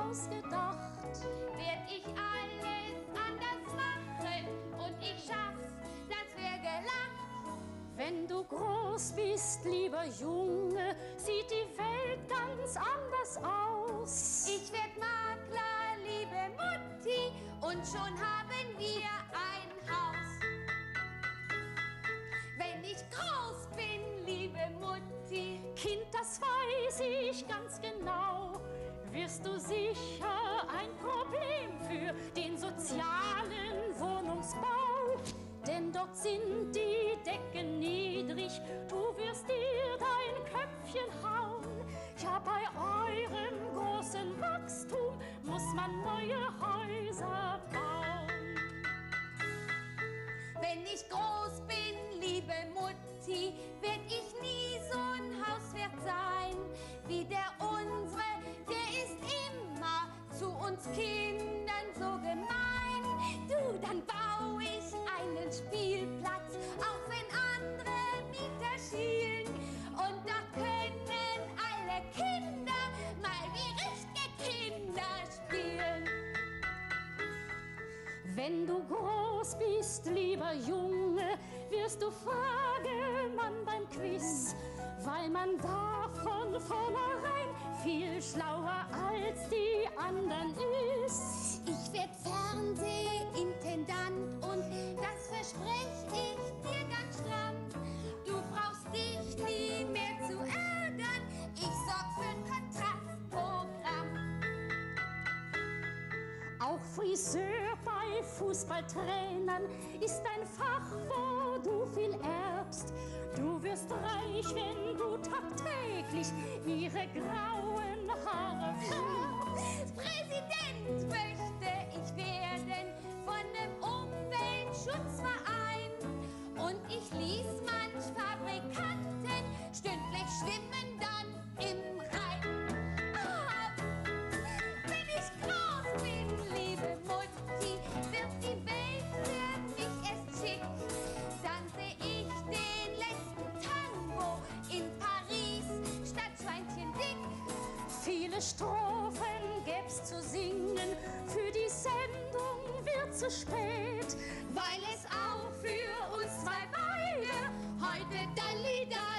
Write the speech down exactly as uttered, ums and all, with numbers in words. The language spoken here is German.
ausgedacht. Werd ich alles anders machen und ich schaff's, das wär gelacht. Wenn du groß bist, lieber Junge, sieht die Welt ganz anders aus. Ich werd Makler, liebe Mutti, und schon haben wir ein Haus. Wenn ich groß bin, liebe Mutti, Kind, das weiß ich ganz genau, wirst du sicher ein Problem für den sozialen Wohnungsbau. Denn dort sind die Decken niedrig, du wirst dir dein Köpfchen hauen. Ja, bei eurem großen Wachstum muss man neue Häuser bauen. wenn ich groß bin, liebe Mutti, werd ich nie so'n Hauswirt sein wie der unsere, der ist immer zu uns Kindern so gemein. Du, dann bau ich einen Spielplatz, auch wenn andere Mieter schielen, und dort können alle Kinder mal wie richtige Kinder spielen. Wenn du groß bist, lieber Junge, wirst du Fragemann beim Quiz, weil man da von vornherein viel schlauer als die anderen ist. Ich werd Fernsehintendant und das versprech ich dir ganz stramm. Du brauchst dich nie mehr zu ärgern, ich sorg für'n Kontrastprogramm. Auch Friseur bei Fußballtrainern ist ein Fach, wo du viel erbst. Du wirst reich, wenn du tagtäglich ihre grauen Haare färbst. Präsident möchte ich werden von nem Umweltschutzverein, und ich ließ manch Fabrikanten stündlich schwimmen dann im Rhein. Ah, wenn ich groß bin, liebe Mutti, wird die Welt für mich erst schick. Dann seh ich den letzten Tango in Paris statt Schweinchen dick. Viele Strophen gäb's zu singen, für die Sendung wird zu spät, Weil es auch für uns zwei beide heute Dalli Dalli